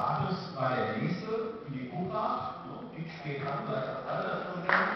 Bartes war der nächste, die Buchart, die spät haben vielleicht fast alle das Problem.